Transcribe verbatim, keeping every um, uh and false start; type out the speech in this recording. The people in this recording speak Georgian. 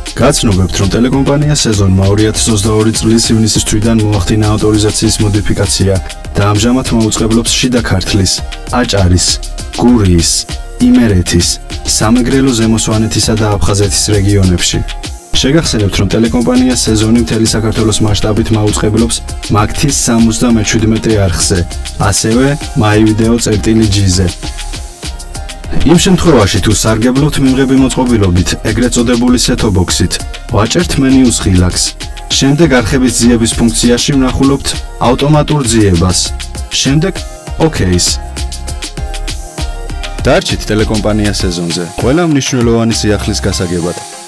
გაცნობებთ, რომ ტელეკომპანია სეზონმა ორი ათას ოცდაორი წლის ივნისის თვიდან მოახდინა ავტორიზაციის მოდიფიკაცია და ამჟამად მაუწყებლობს შიდა ქართლის, აჭარის, გურიის, იმერეთის, სამეგრელო ზემო სვანეთისა და აფხაზეთის რეგიონებში. შეგახსენებთ, რომ ტელეკომპანია სეზონი მთელი საქართველოს მასშტაბით მაუწყებლობს მაგთის სამოცდამეშვიდმეტე არხზე, ასევე Myvideo.gz-ზე. იმ შემთხვევაში, თუ სარგებლობთ მიმღები მოწყობილობით, ეგრეთ წოდებული სეტ-ბოქსით, ვაჭერთ მენიუს ხილაკს. შემდეგ არხების ძიების ფუნქციაში ვნახულობთ ავტომატურ ძიებას. შემდეგ ოკეის. დარჩით ტელეკომპანია სეზონზე. ყველა მნიშვნელოვანი სიახლის გასაგებად.